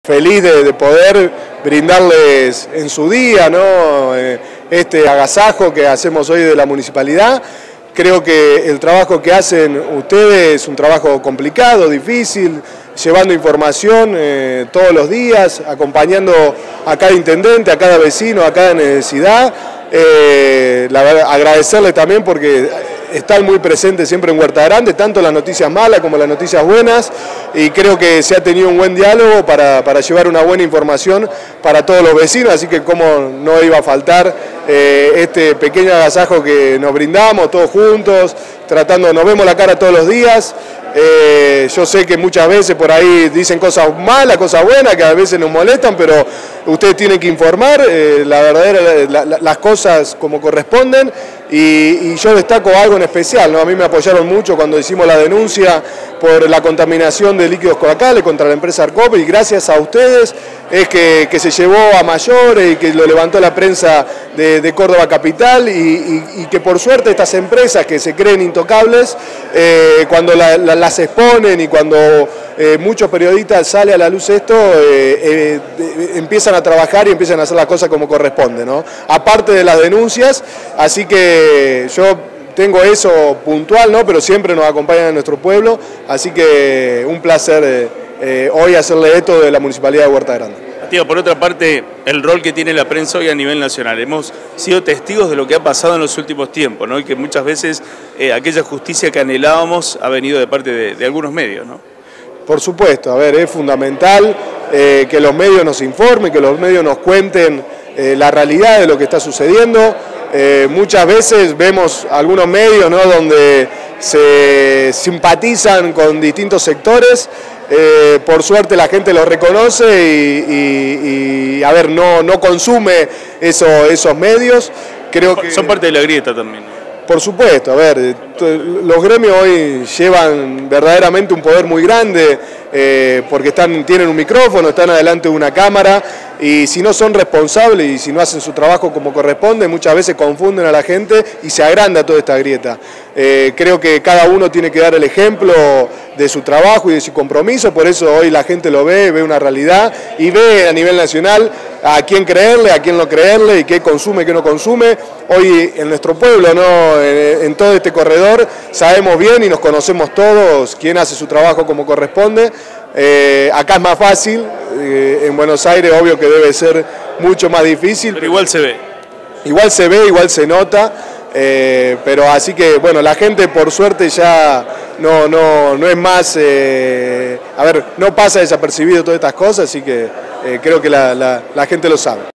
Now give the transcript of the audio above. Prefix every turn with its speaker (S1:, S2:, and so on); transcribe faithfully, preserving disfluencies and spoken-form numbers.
S1: feliz de, de poder brindarles en su día, ¿no? este agasajo que hacemos hoy de la municipalidad. Creo que el trabajo que hacen ustedes es un trabajo complicado, difícil, llevando información eh, todos los días, acompañando a cada intendente, a cada vecino, a cada necesidad. Eh, la verdad, agradecerle también porque están muy presentes siempre en Huerta Grande, tanto las noticias malas como las noticias buenas, y creo que se ha tenido un buen diálogo para, para llevar una buena información para todos los vecinos, así que como no iba a faltar eh, este pequeño agasajo que nos brindamos todos juntos, tratando, nos vemos la cara todos los días. Eh, yo sé que muchas veces por ahí dicen cosas malas, cosas buenas, que a veces nos molestan, pero ustedes tienen que informar eh, la verdadera, la, la, las cosas como corresponden, y, y yo destaco algo en especial, ¿no? A mí me apoyaron mucho cuando hicimos la denuncia por la contaminación de líquidos cloacales contra la empresa Arcop, y gracias a ustedes es que, que se llevó a mayores y que lo levantó la prensa de, de Córdoba Capital, y, y, y que por suerte estas empresas que se creen intocables, eh, cuando la, la, las exponen y cuando eh, muchos periodistas sale a la luz esto, eh, eh, de, empiezan a trabajar y empiezan a hacer las cosas como corresponde, ¿no? Aparte de las denuncias, así que yo tengo eso puntual, ¿no? Pero siempre nos acompañan en nuestro pueblo, así que un placer eh, eh, hoy hacerle esto de la Municipalidad de Huerta Grande.
S2: Tío, por otra parte, el rol que tiene la prensa hoy a nivel nacional. Hemos sido testigos de lo que ha pasado en los últimos tiempos, ¿no? Y que muchas veces eh, aquella justicia que anhelábamos ha venido de parte de, de algunos medios, ¿no?
S1: Por supuesto, a ver, es fundamental eh, que los medios nos informen, que los medios nos cuenten eh, la realidad de lo que está sucediendo. Eh, muchas veces vemos algunos medios, ¿no?, donde se simpatizan con distintos sectores. Eh, por suerte la gente lo reconoce y, y, y a ver, no, no consume eso, esos medios. Creo que
S2: son parte de la grieta también.
S1: Por supuesto, a ver, los gremios hoy llevan verdaderamente un poder muy grande eh, porque están, tienen un micrófono, están adelante de una cámara, y si no son responsables y si no hacen su trabajo como corresponde, muchas veces confunden a la gente y se agranda toda esta grieta. Eh, creo que cada uno tiene que dar el ejemplo de su trabajo y de su compromiso, por eso hoy la gente lo ve, ve una realidad y ve a nivel nacional a quién creerle, a quién no creerle y qué consume, qué no consume. Hoy en nuestro pueblo, ¿no?, en, en todo este corredor, sabemos bien y nos conocemos todos quién hace su trabajo como corresponde. Eh, acá es más fácil, eh, en Buenos Aires obvio que debe ser mucho más difícil.
S2: Pero igual se ve.
S1: Igual se ve, igual se nota, eh, pero así que bueno, la gente por suerte ya no, no, no es más, eh, a ver, no pasa desapercibido todas estas cosas, así que eh, creo que la, la, la gente lo sabe.